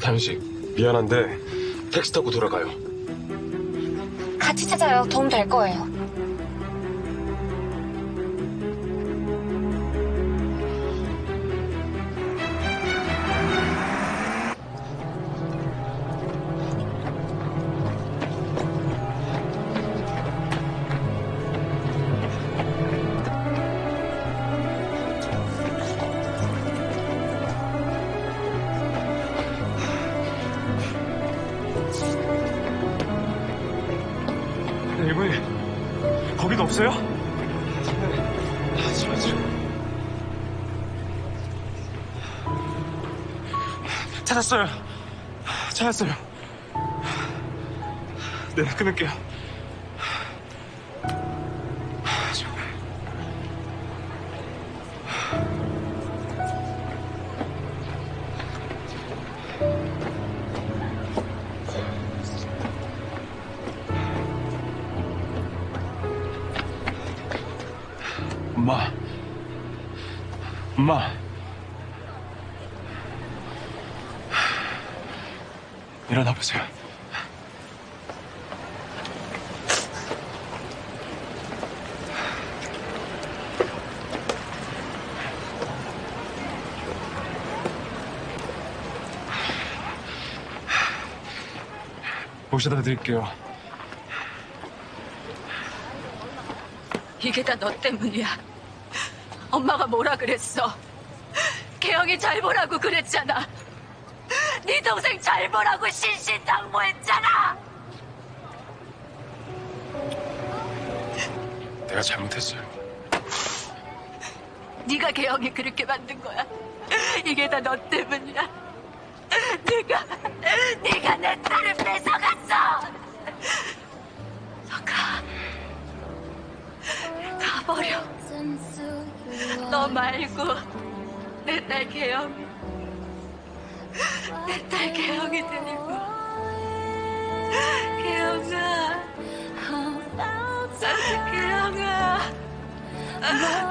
단식, 미안한데 택시 타고 돌아가요. 같이 찾아요. 도움 될 거예요. 네, 이분이 거기도 없어요? 찾았어요. 네, 끊을게요. 엄마. 일어나 보세요. 모셔다 드릴게요. 이게 다 너 때문이야. 엄마가 뭐라 그랬어? 개영이 잘 보라고 그랬잖아. 네 동생 잘 보라고 신신당부했잖아. 내가 잘못했어요. 네가 개영이 그렇게 만든 거야. 이게 다 너 때문이야. 네가 내 딸을 뺏어갔어. 너 가버려. 너 말고 내 딸 개영이 데리고. 개영아.